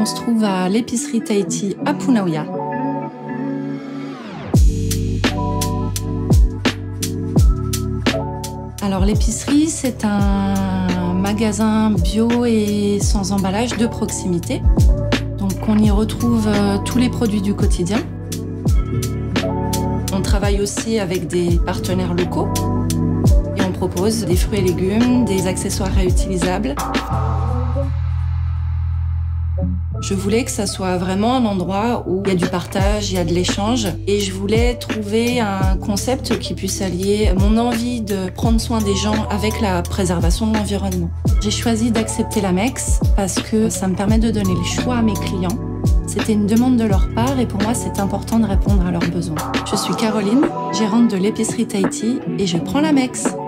On se trouve à l'épicerie Tahiti à Punaouia. Alors l'épicerie, c'est un magasin bio et sans emballage de proximité. Donc on y retrouve tous les produits du quotidien. On travaille aussi avec des partenaires locaux et on propose des fruits et légumes, des accessoires réutilisables. Je voulais que ça soit vraiment un endroit où il y a du partage, il y a de l'échange. Et je voulais trouver un concept qui puisse allier mon envie de prendre soin des gens avec la préservation de l'environnement. J'ai choisi d'accepter l'Amex parce que ça me permet de donner le choix à mes clients. C'était une demande de leur part et pour moi, c'est important de répondre à leurs besoins. Je suis Caroline, gérante de l'épicerie Tahiti et je prends l'Amex.